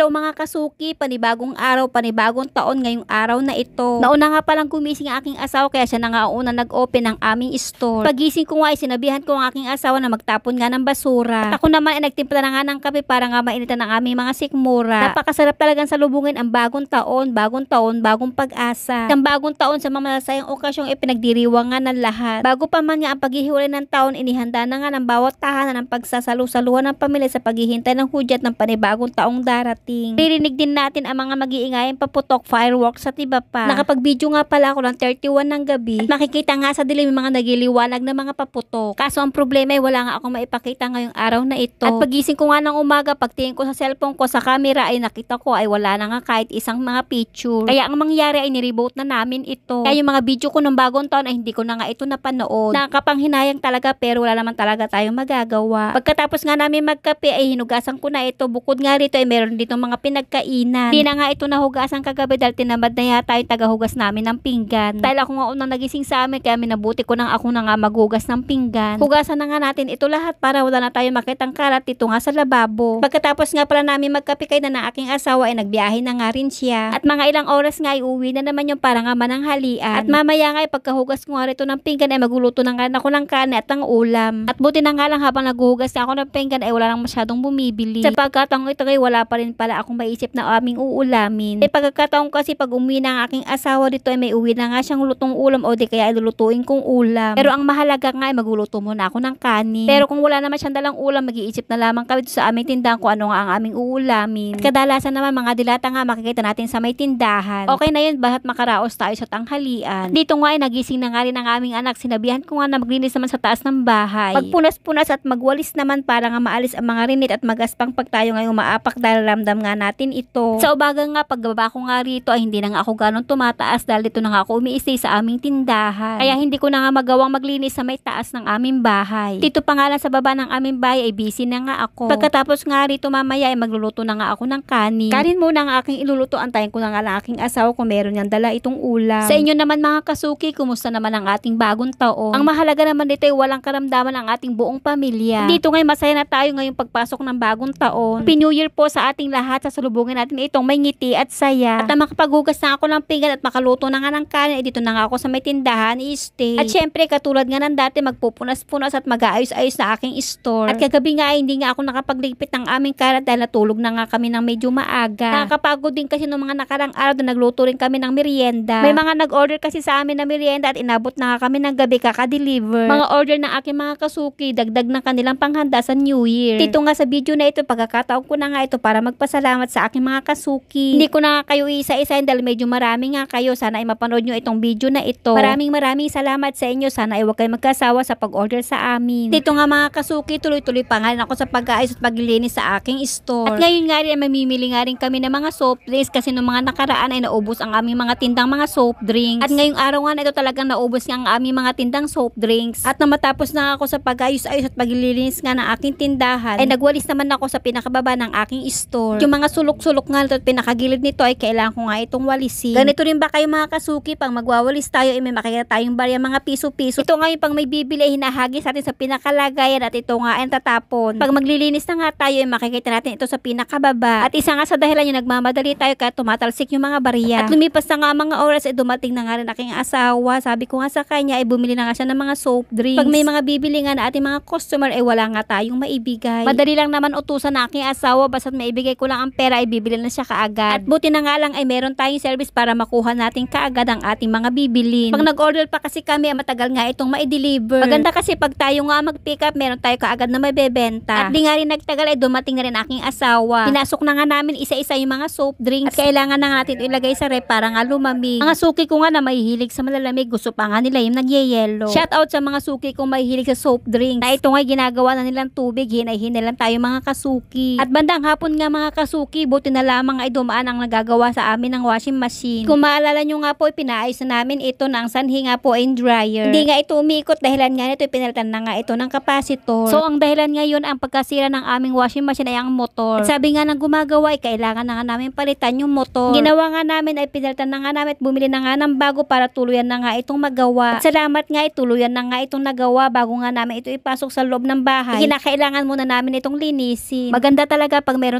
Hello mga kasuki, panibagong araw, panibagong taon ngayong araw na ito. Nauna nga palang gumising ang aking asawa kaya siya na nga una nag-open ng aming store. Pagising ko nga ay sinabihan ko ang aking asawa na magtapon nga ng basura. At ako naman ay nagtimpla na nga ng kape para nga mainitan ang aming mga sikmura. Napakasarap talagang salubungin ang bagong taon, bagong pag-asa. Ang bagong taon sa mamalasayang okasyong ipinagdiriwang nga ng lahat. Bago pa man nga ang paghihiwalay ng taon, inihanda na nga ng bawat tahanan ng pagsasalu-saluhan ng pamilya sa paghihintay ng hudyat ng panibagong taong darating. Ririnig din natin ang mga mag-iingayang paputok, fireworks at iba pa. Nakapag-video nga pala ako ng 31 ng gabi at makikita nga sa dilim yung mga nagiliwanag na mga paputok. Kaso ang problema ay wala nga akong maipakita ngayong araw na ito. At pagising ko nga ng umaga, pagtingin ko sa cellphone ko sa camera ay nakita ko ay wala na nga kahit isang mga picture. Kaya ang mangyari ay nireboot na namin ito. Kaya yung mga video ko ng bagong taon ay hindi ko na nga ito napanood. Nakakapanghinayang talaga pero wala naman talaga tayong magagawa. Pagkatapos nga namin magkape ay hinugasan ko na ito. Bukod nga rito ay meron dito mga pinagkainan. Di na nga ito nahugasan kagabi dahil tinamad na yata yung tagahugas namin ng pinggan. Dahil ako nga unang nagising sa amin kaya minabuti ko nang ako na nga maghugas ng pinggan. Hugasan na nga natin ito lahat para wala na tayo makitang karat dito nga sa lababo. Pagkatapos nga pala namin magkapikay na ng aking asawa ay nagbiyahe na nga rin siya. At mga ilang oras nga ay uwi na naman yung para nga mananghalian. At mamaya nga ay pagkahugas ko nga rito ng pinggan ay magluluto na nga ako ng kanin at ng ulam. At buti na nga lang habang naghuhugas na ako ng pinggan ay wala lang masyadong bumibili. Sa pagkataong ito ay wala pa rin pala akong maisip na aming uulamin. Pagkakataon kasi pag umuwi na ang aking asawa dito ay may uwi na nga siyang lutong ulam o di kaya ay lulutuin kong ulam. Pero ang mahalaga nga ay magluluto muna ako ng kanin. Pero kung wala naman siyang dalang ulam, mag-iisip na lamang kami sa aming tindahan kung ano nga ang aming uulamin. At kadalasan naman mga dilata nga makikita natin sa may tindahan. Okay na yun bahat makaraos tayo sa tanghalian. Dito nga ay nagising na nga rin ang aming anak. Sinabihan ko nga na maglinis naman sa taas ng bahay. Magpunas-punas at magwalis naman para nga maalis ang mga rinit at magaspang pag tayo ngayong maapak dahil ramdam nga natin ito. Sa umaga nga pagbaba ko nga rito ay hindi na nga ako ganun tumataas dahil dito na nga ako umiistay sa aming tindahan. Kaya hindi ko na nga magawang maglinis sa may taas ng aming bahay. Dito pa nga lang sa baba ng aming bahay ay busy na nga ako. Pagkatapos nga rito mamaya ay magluluto na nga ako ng kanin. Kanin muna ang aking iluluto. Antayin ko na nga lang aking asawa kung meron niyang dala itong ulam. Sa inyo naman mga kasuki, kumusta naman ang ating bagong taon? Ang mahalaga naman dito ay walang karamdaman ang ating buong pamilya. Dito ngay masaya na tayo ngayong pagpasok ng bagong taon. Happy New Year po sa ating lahat. Sasalubungin natin itong may ngiti at saya. At na makapaghugas na ako ng pinggan at makaluto na nga ng kanin, dito na nga ako sa may tindahan i-stay. At syempre katulad nga ng dati magpupunas-punas at mag-aayos-ayos na aking store. At kagabi nga ay hindi nga ako nakapagligpit ng aming karat dahil natulog na nga kami ng medyo maaga. Nakakapagod din kasi noong mga nakarang araw na nagluto rin kami ng merienda. May mga nag-order kasi sa amin na merienda at inabot na nga kami ng gabi kaka-deliver. Mga order ng aking mga kasuki, dagdag ng kanilang panghanda sa New Year. Dito nga sa video na ito, pagkakataon ko na nga ito para magpasalamat sa aking mga kasuki. Hindi ko na kayo isa-isahin dahil medyo marami nga kayo. Sana ay mapanood nyo itong video na ito. Maraming salamat sa inyo. Sana ay huwag kayo magkasawa sa pag-order sa amin. Dito nga mga kasuki, tuloy-tuloy pa nga rin ako sa pag-aayos at paglilinis sa aking store. At ngayon nga rin ay mamimili nga rin kami ng mga soft drinks kasi noong mga nakaraan ay naubos ang aming mga tindang mga soft drinks. At ngayong araw nga na ito talagang naubos nga ang aming mga tindang soft drinks. At na matapos na ako sa pag-ayos-ayos at paglilinis nga ng aking tindahan, ay nagwalis naman ako sa pinakababa ng aking store. Yung mga sulok-sulok nga at pinakagilid nito ay kailangan ko nga itong walisin. Ganito rin ba kayo mga kasuki? Pang magwawalis tayo ay may makikita tayong barya mga piso-piso. Ito nga yung pang may bibili ay hinahagis natin sa pinakalagayan at ito nga ay tatapon. Pag maglilinis na nga tayo ay makikita natin ito sa pinakababa. At isa nga sa dahilan yung nagmamadali tayo kaya tumatalsik yung mga barya. At lumipas na nga mga oras ay dumating na nga rin aking asawa. Sabi ko nga sa kanya ay bumili na nga siya ng mga soft drinks. Pag may mga bibili nga na ating mga customer ay wala nga tayong maibigay. Madali lang naman utusan na aking asawa basta't maibigay ko lang ang pera ay bibili na siya kaagad. At buti na nga lang ay meron tayong service para makuha natin kaagad ang ating mga bibilin. Pag nag-order pa kasi kami ay matagal nga itong ma-deliver. Maganda kasi pag tayo nga mag-pick up meron tayo kaagad na mabebenta. At di nga rin nagtagal ay dumating na rin aking asawa. Pinasok na nga namin isa-isa yung mga soft drinks. At kailangan na nga natin ilagay sa rep para nga lumamig. Mga suki ko nga na mahihilig sa malalamig, gusto pa nga nila yung nagyeyelo. Shout out sa mga suki kong mahihilig sa soft drinks. Na ito nga ginagawa na nilang tubig, hinay-hinay lang tayo mga kasuki. At bandang hapon nga mga kasuki, buti na lamang ay dumaan ang nagagawa sa amin ng washing machine. Kung maalala nyo nga po, pinaayos na namin ito na ang sanhi nga po ay dryer. Hindi nga ito umiikot dahilan nga nito, pinalitan na nga ito ng capacitor. So ang dahilan ngayon ang pagkasira ng aming washing machine ay ang motor. At sabi nga ng gumagawa ay kailangan na nga namin palitan yung motor. Ginawa nga namin ay pinalitan na nga namin at bumili na nga ng bago para tuluyan na nga itong magawa. At salamat nga tuluyan na nga itong nagawa bago nga namin ito ipasok sa loob ng bahay. Kinakailangan muna namin itong linisin. Maganda talaga pag meron tayong washing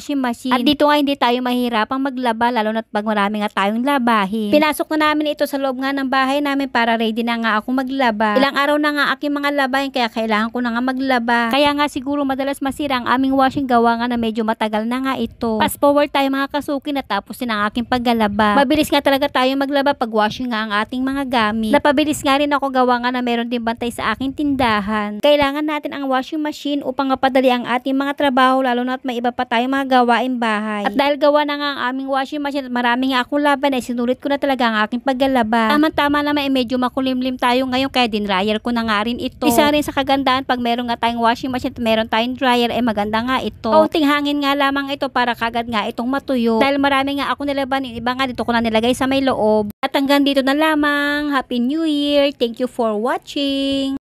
washing machine. At dito nga hindi tayo mahihirapang maglaba lalo na't pag marami nga tayong labahin. Pinasok na namin ito sa loob nga ng bahay namin para ready na nga ako maglaba. Ilang araw na nga aking mga labahin kaya kailangan ko na nga maglaba. Kaya nga siguro madalas masira ang aming washing gawa nga na medyo matagal na nga ito. Fast forward tayo mga kasuki na tapos din ang aking paglalaba. Mabilis nga talaga tayo maglaba pag washing nga ang ating mga gamit. Napabilis nga rin ako gawa nga na meron din bantay sa aking tindahan. Kailangan natin ang washing machine upang mapadali ang ating mga trabaho lalo na at may iba pa tayong mga gawain bahay. At dahil gawa na nga ang aming washing machine at marami nga akong laban ay sinulit ko na talaga ang aking paglalaba. Tama-tama naman medyo makulimlim tayo ngayon kaya dinryer ko na nga rin ito. Isa rin sa kagandahan pag meron nga tayong washing machine at meron tayong dryer maganda nga ito. Kaunting hangin nga lamang ito para kagad nga itong matuyo. Dahil marami nga ako nilaban, iba nga dito ko na nilagay sa may loob. At hanggang dito na lamang. Happy New Year! Thank you for watching!